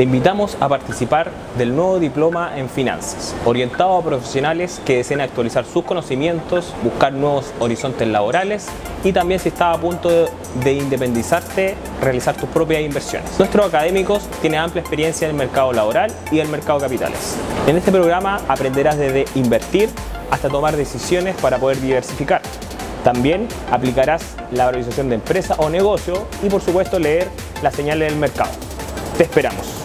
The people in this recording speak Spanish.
Te invitamos a participar del nuevo diploma en finanzas, orientado a profesionales que deseen actualizar sus conocimientos, buscar nuevos horizontes laborales y también, si estás a punto de independizarte, realizar tus propias inversiones. Nuestros académicos tienen amplia experiencia en el mercado laboral y el mercado de capitales. En este programa aprenderás desde invertir hasta tomar decisiones para poder diversificar. También aplicarás la valorización de empresa o negocio y, por supuesto, leer las señales del mercado. Te esperamos.